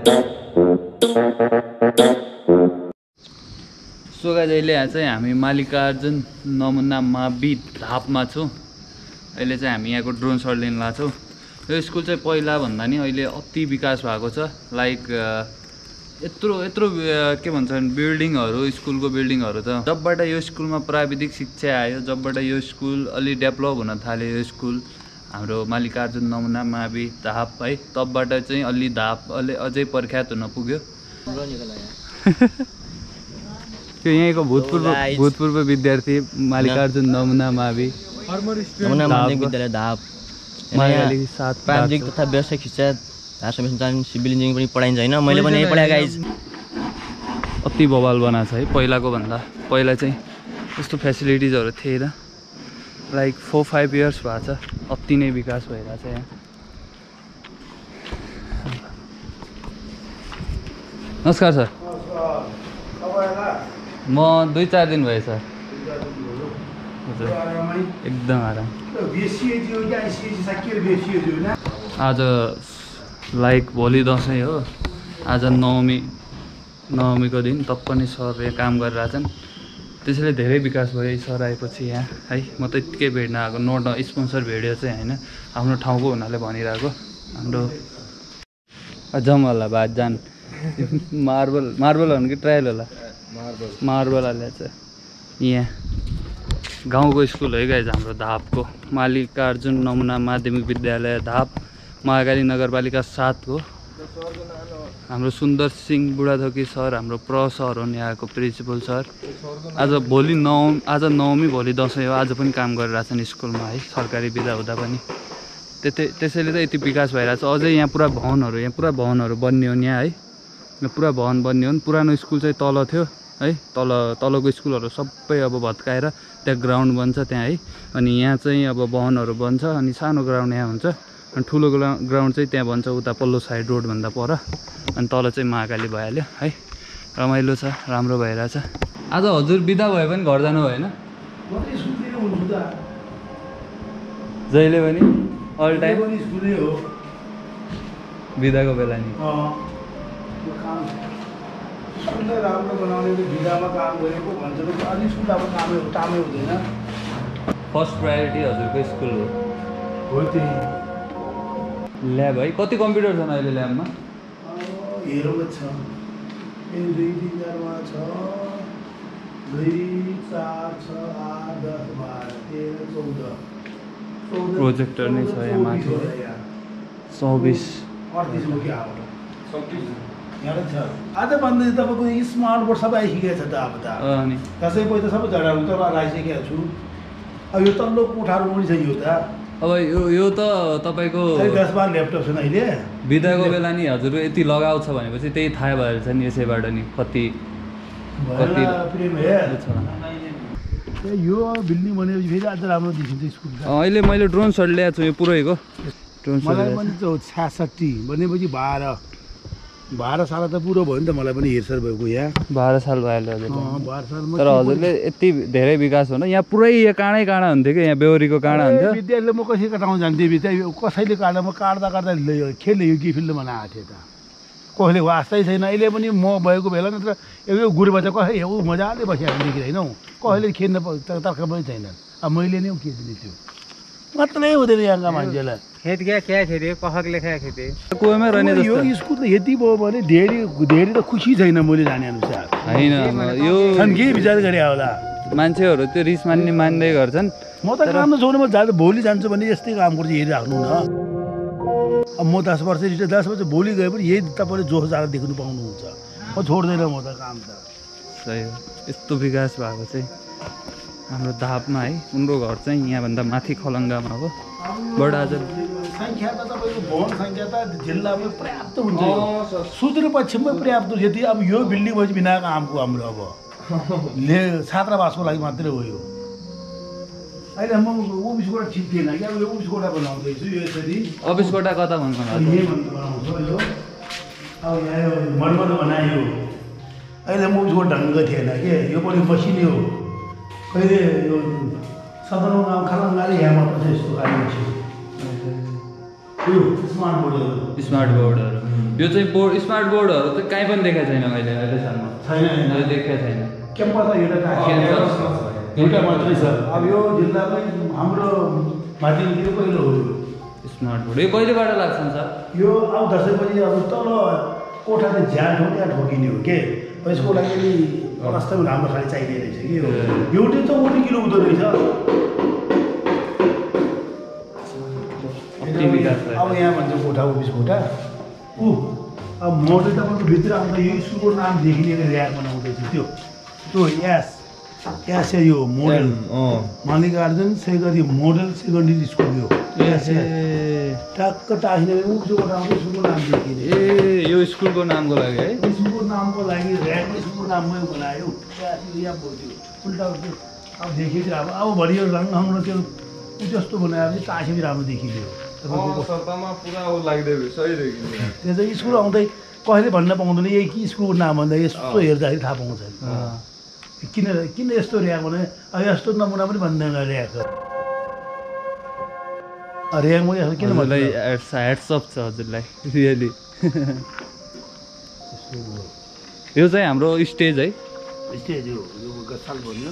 So guys अहिले यहाँ चाहिँ हामी मल्लिकार्जुन नमुना मावि धापमा छौँ। अहिले चाहिँ हामी यहाँको ड्रोन सट लिन लाग्छौँ। यो स्कुल चाहिँ पहिला भन्दा नि अहिले अति विकास भएको छ। लाइक यत्रो के भन्छन् बिल्डिङहरू, स्कुलको बिल्डिङहरू त जबबाट यो स्कुलमा प्राविधिक शिक्षा आयो, जबबाट यो स्कुल अलि डेभलप हुन थाल्यो, यो स्कुल हाम्रो मल्लिकार्जुन नमुना मावि धाप है, तबबाट चाहिँ अलि धाप अझै प्रख्यात हुन पुग्यो। त्यो यहीँको भूतपूर्व विद्यार्थी मल्लिकार्जुन नमुना मावि विद्यालय धाप प्राविधिक तथा व्यावसायिक शिक्षा सिभिल इन्जिनियरिङ पनि पढाइन्छ होइन। मैले पनि यही पढाएको गाइज। अति बवाल बनाएको छ है पहिलाको भन्दा। पहिला चाहिँ यस्तो फेसिलिटिजहरू थिएन। लाइक 4-5 इयर्स भएको छ, अति नै विकास भइरहेछ यहाँ। नमस्कार सर। म 2-4 दिन भयो सर। हजुर एकदम आराम। आज लाइक भोलि दसैँ हो, आज नवमीको दिन तप्पनी सर यहाँ काम गरिरहेछन्। त्यसैले धेरै विकास भयो सर आएपछि यहाँ है। म त यत्तिकै भेट्न आएको, नोट स्पोन्सर भेट्यो चाहिँ होइन, आफ्नो ठाउँको हुनाले भनिरहेको। हाम्रो जाउँ होला बाद जान। मार्बल हो कि ट्रायल होला? मार्बल हालेको छ। यहाँ गाउँको स्कुल है गाइज हाम्रो धापको मल्लिकार्जुन नमुना माध्यमिक विद्यालय धाप, महाकाली नगरपालिका 7 को हाम्रो सुन्दर सिंह बुढाथोकी सर हाम्रो सर हुन्, यहाँको प्रिन्सिपल सर। आज नवमी, भोलि दसैँ हो, आज पनि काम गरिरहेछन् स्कुलमा है, सरकारी बिदा हुँदा पनि। त्यसैले त यति विकास भइरहेछ। अझै यहाँ पुरा भवनहरू बन्ने हुन् यहाँ है। यहाँ पुरा भवन बन्ने हुन्। पुरानो स्कुल चाहिँ तल थियो है, तलको स्कुलहरू सबै अब भत्काएर त्यहाँ ग्राउन्ड बन्छ त्यहाँ है। अनि यहाँ चाहिँ अब भवनहरू बन्छ, अनि सानो ग्राउन्ड यहाँ हुन्छ, अनि ठुलो ग्राउन्ड चाहिँ त्यहाँ बन्छ उता पल्लो साइड रोडभन्दा पर। अनि तल चाहिँ महाकाली भइहाल्यो है। रमाइलो छ, राम्रो भइरहेछ। आज हजुर बिदा भए पनि घर जानु भएन? जहिले पनि अल टाइम बिदाको बेला नि राम्रो बनाउने बिदामा काम गरेको भन्छ अलि सुन्दाको कामै हुँदैन। फर्स्ट प्रायोरिटी हजुरको स्कुल हो त्यही। ल्याब है, कति कम्प्युटर छन् अहिले ल्याबमा? हेरौँ छ 2-3 छ, 2, 4, 6, 8, 10, 12, 13, 14 प्रोजेक्टर नै छ यहाँ माथि। 24 आज भन्दै तपाईँको स्मार्ट बोर्ड सबै आइसकेको छ त। अब त कसै कोही त सबै झडाहरू त लगाइसकेको छु। अब यो तल्लो कोठाहरू पनि छ यो त। अब यो त तपाईँको 10-12 ल्यापटप छन् अहिले। बिदाको बेला नि हजुर यति लगाउ छ भनेपछि त्यही थाहा भएर छ नि यसैबाट नि कति यो बिल्डिङ भनेपछि फेरि अझ राम्रो देखिन्छ स्कुल। अहिले मैले ड्रोन सट ल्याएको छु यो पुरैको। मलाई पनि 66 भनेपछि 12 साल त पुरो भयो नि त। मलाई पनि हेरसर भएको यहाँ 12 साल भयो। 12 सालमा तर हजुरले यति धेरै विकास हुन यहाँ पुरै यहाँ काँडै हुन्थ्यो कि यहाँ बेहोरीको काँडा हुन्थ्यो। विद्यार्थीले म कसरी कटाउनु जान्थेँ, कसैले काट्दा म काट्दा खेल्ने यो कि फिल्डमा आएको थिएँ त। कसैले वास्तै छैन। अहिले पनि म भएको बेला नत्र यो गुरुबच्चा कसै ऊ मजाले बसिरहेको देखिँदैन हौ। कसैले खेल्न तर्क पनि छैन। अब मैले नै के दिने त्यो मात्रै हुँदैन यहाँका मान्छेलाई। खेत क्या खेती कहकले क्या खेती कोहीमा रहने यो स्कुल त यति भयो भने धेरै त खुसी छैन मैले जाने अनुसार होइन। यो छन् के विचार गरे होला मान्छेहरू त्यो रिस मान्दै गर्छन्। म त काम त छोड्नु, म भोलि जान्छु भने यस्तै काम गर्छु, हेरिराख्नु न। अब म 10 वर्ष भोलि गए पनि यही तपाईँले जोस जाँदा देख्नु पाउनुहुन्छ। म छोड्दैन म त काम त। सही हो। यस्तो विकास भएको चाहिँ हाम्रो धापमा है। उनको घर चाहिँ यहाँभन्दा माथि खलङ्गामा हो। बट आज सङ्ख्या त तपाईँको भवन सङ्ख्या त जिल्लामै पर्याप्त हुन्छ, सुदूरपश्चिममै पर्याप्त। यदि अब यो बिल्डिङ भएपछि बिना कामको हाम्रो अब छात्रावासको लागि मात्रै हो यो। अहिले म अफिस कोठा ठिक थिएन कि अब यो अफिस कोठा बनाउँदैछु। यो यसरी अफिस कोठा कता भन्नु बनाउँछु यो। अब यहाँ मर्मत बनायो। अहिले म अफिस कोठा ढङ्ग थिएन कि यो पनि मसिनै हो। कहिले यो सदरमुकाम गाउँ खलङ्गाले यहाँ मात्र यस्तो कार्य छ। यो स्मार्ट बोर्डहरू यो चाहिँ बोर्ड स्मार्ट बोर्डहरू चाहिँ कहीँ पनि देखाएको छैन मैले अहिलेसम्म छैन देखाएको छैन क्याम्पस एउटा मात्रै छ अब यो जिल्लामै हाम्रो माध्यमिक पहिलो हो स्मार्ट बोर्ड यो कहिलेबाट लाग्छ सर यो अब दसैँपछि अब तल कोठा चाहिँ झ्याल ठाउँ त्यहाँ ठोकिने हो के यसको लागि वास्तवमा राम्रो खालि चाहिने रहेछ कि एउटै त 40 किलो हुँदो रहेछ अब यहाँ भन्छ कोठा अफिस कोठा अब म चाहिँ तपाईँको भित्र आउँदा यो स्कुलको नाम देखिने ऱ्याक बनाउँदैछु त्यो एस यो मोडल मल्लिकार्जुन शेखर यो मोडल सेकेन्डरी स्कुल यो टक्क टाँसिने उसको स्कुलको नाम देखिने ए यो स्कुलको नामको लागि है स्कुलको नामको लागि ऱ्याक स्कुलको नाममै बनायो यहाँ बोल्थ्यो उल्टा अब देखियो चाहिँ अब भरि यो रङ त्यो जस्तो बनायो भने टाँसी पनि राम्रो देखियो त्यो चाहिँ स्कुल आउँदै कसैले भन्न पाउँदैन यही कि स्कुलको नाम भन्दा यस्तो हेर्दाखेरि थाहा पाउँछ किन यस्तो ऱ्याक भने अब यस्तो नमुना पनि भन्दैन ऱ्याक ऱ्याकमा यस्तो किन भन्दै ह्याट्सअप छ हजुरलाई रियली यो चाहिँ हाम्रो स्टेज है स्टेज हो यो गसाल भन्यो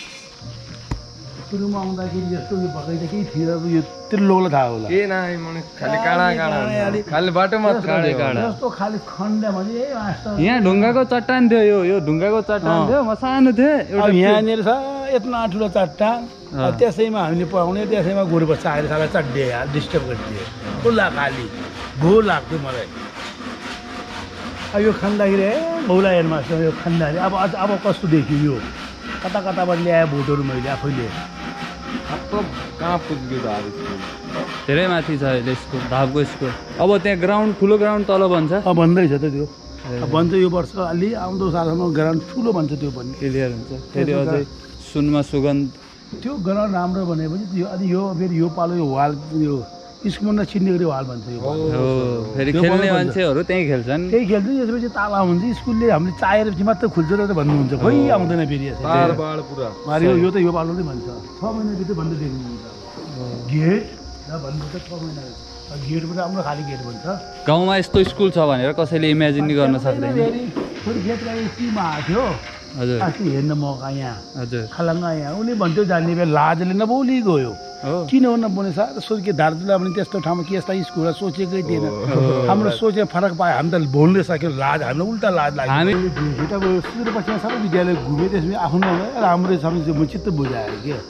सुरुमा आउँदाखेरि यस्तो यो बगैँचा केही थियो अब यो त्रिलोकलाई थाहा होला के नाइ खाली काँडा खाली बाटो मात्र जस्तो खाली खण्डमा चाहिँ यहाँ ढुङ्गाको चट्टान थियो यो ढुङ्गाको चट्टान थियो म सानो थिएँ अब यहाँनिर छ यत्रो ठुलो चट्टान त्यसैमा हामीले पढाउने त्यसैमा गोरुबच्चा आएर साला चड्डे डिस्टर्ब गरिदियो खुल्ला खाली भो लाग्थ्यो मलाई अब यो खाँदाखेरि भौला हेडमास्टर यो खाँदाखेरि अब कस्तो देखियो यो कता कताबाट ल्याए भोटहरू मैले आफैले कहाँ पुग्यो धेरै माथि छ अहिले स्कुल धापको स्कुल अब त्यहाँ ग्राउन्ड ठुलो ग्राउन्ड तल भन्छ भन्दैछ त त्यो भन्छ यो वर्ष अलि आउँदो सालसम्म ग्राउन्ड ठुलो भन्छ त्यो पनि क्लियर हुन्छ फेरि अझै सुनमा सुगन्ध त्यो ग्राउन्ड राम्रो भनेपछि त्यो अनि यो फेरि यो पालो यो वाल यो स्कुलमा छिन्ने गरी वाल भन्छ यो फेरि खेल्ने मान्छेहरू त्यहीँ खेल्छन् त्यही खेल्छ यसपछि ताला हुन्छ स्कुलले हामीले चाहेपछि मात्र खुल्छ र भन्नुहुन्छ खोइ आउँदैन फेरि यो त यो पालो नै भन्छ 6 महिनाभित्र भन्दै देख्नुहुन्छ गेट र भन्नुहुन्छ 6 महिना गेट पनि राम्रो खाली गेट भन्छ गाउँमा यस्तो स्कुल छ भनेर कसैले इमेजिन गर्न सक्दैन फेरि गेटलाई टिममा आएको थियो हजुर अस्ति हेर्न मौका यहाँ हजुर खलङ्गा यहाँ उनी भन्थ्यो जान्ने बेला लाजले नबोली गयो किन हो नबोल्ने साह्रो सोचे दार्जिलिङ पनि त्यस्तो ठाउँमा के यस्ता स्कुल सोचेकै थिएन हाम्रो सोचे फरक पायो हामी त बोल्नै सक्यो लाज हामीलाई उल्टा लाज लाग्यो अब सुरुपछि सबै विद्यालय घुमेँ त्यसपछि आफ्नो राम्रै सम्झियो म चित्त बुझाएँ क्या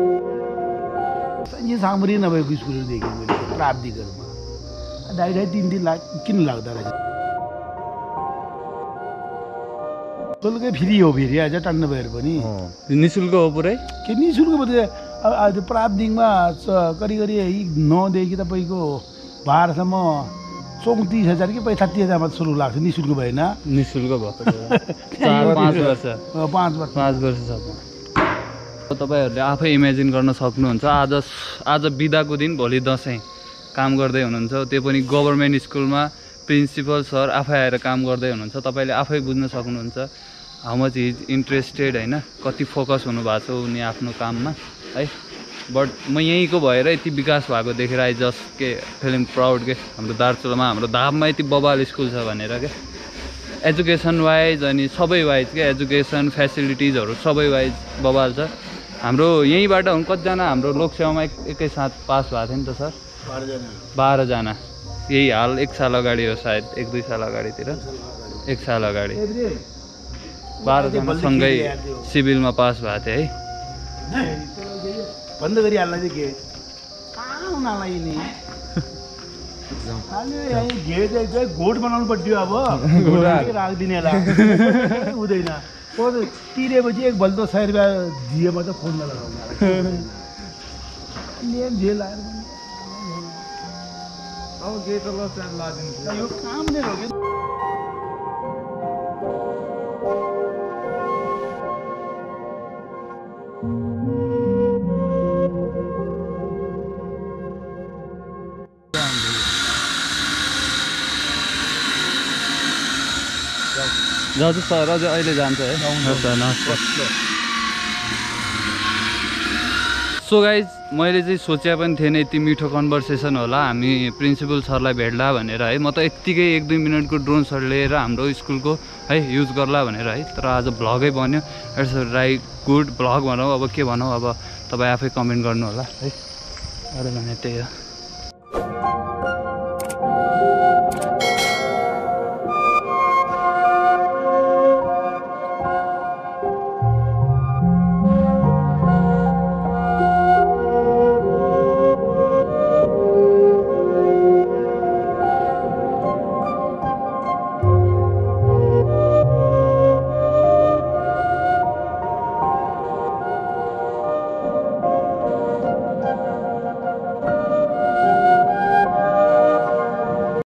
यो सामग्री नभएको स्कुलहरू देखेँ मैले प्राप्तिकरमा ढाई 3 लाख किन लाग्दो रहेछ शुल्कै फ्री हो फेरि आज टन्न भएर पनि निःशुल्क हो पुरै के निःशुल्क भयो अब त्यो प्राप्तिङमा करिब 9 देखि तपाईँको 12 सम्म 34,000 कि 35,000 मात्र शुल्क लाग्छ निःशुल्क भएन निःशुल्क भयो 5 वर्ष तपाईँहरूले आफै इमेजिन गर्न सक्नुहुन्छ आज बिदाको दिन भोलि दसैँ काम गर्दै हुनुहुन्छ त्यो पनि गभर्मेन्ट स्कुलमा प्रिन्सिपल सर आफै आएर काम गर्दै हुनुहुन्छ तपाईँले आफै बुझ्न सक्नुहुन्छ हाउ मच इज इन्ट्रेस्टेड होइन कति फोकस हुनुभएको छ उनी आफ्नो काममा है बट म यहीँको भएर यति विकास भएको देखेर आई जस्ट के फिलिङ प्राउड के हाम्रो दार्चुलामा हाम्रो धाममा यति बबाल स्कुल छ भनेर क्या एजुकेसन वाइज अनि सबै वाइज क्या एजुकेसन फेसिलिटिजहरू सबै वाइज बबाल छ हाम्रो यहीँबाट कतिजना हाम्रो लोकसेवामा एकैसाथ पास भएको थियो नि त सर 12 जना यही हाल 1 साल अगाडि हो सायद 1-2 साल अगाडितिर 1 साल अगाडि 12 जना सँगै सिभिलमा पास भएको थियो है बन्द गरिहाल्ला चाहिँ गेट आउनलाई नि गेट गोठ बनाउनु पर्थ्यो अब राखिदिने हुँदैन तिरेपछि 1 बल्दो 100 रुपियाँ दिए मात्रै फोन नलगाउनु जेल आएर यो काम नै हो कि दाजु सर अझै अहिले जान्छ है सो गाइज मैले चाहिँ सोचे पनि थिएन यति मिठो कन्भर्सेसन होला हामी प्रिन्सिपल सरलाई भेट्ला भनेर है। म त यत्तिकै 1-2 मिनटको ड्रोन सट लिएर हाम्रो स्कुलको है युज गर्ला भनेर है। तर आज भ्लगै बन्यो। इट्स राइट गुड भ्लग भनौँ अब के भनौँ अब तपाईँ आफै कमेन्ट गर्नु होला है। अरू भने त्यही हो।